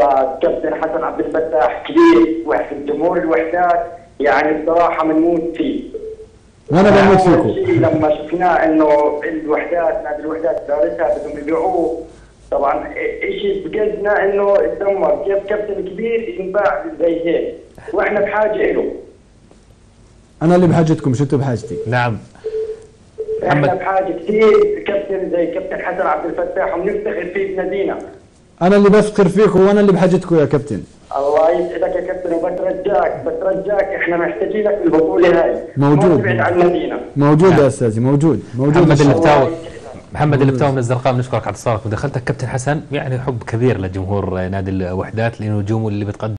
والله كابتن حسن عبد الفتاح كبير وحده جمهور الوحدات، يعني بصراحه بنموت فيه. وانا بموت فيكم. لما شفناه انه الوحدات نادي الوحدات ثالثها بدهم يبيعوه، طبعا شيء بقلبنا انه اتدمر، كيف كابتن كبير ينباع زي هيك واحنا بحاجه له. انا اللي بحاجتكم مش انتم بحاجتي. نعم. احنا بحاجه كثير كابتن زي كابتن حسن عبد الفتاح وبنفتخر فيه بنادينا. انا اللي بفتخر فيكم وانا اللي بحاجتكم يا كابتن. الله يسعدك يا كابتن، وبترجاك احنا محتاجينك في البطوله هاي. موجود. ما تبعد عن نادينا. موجود يا استاذي، موجود. محمد اللفتاوي من الزرقاء، بنشكرك على اتصالك ودخلتك. كابتن حسن يعني حب كبير لجمهور نادي الوحدات لنجومه اللي بتقدم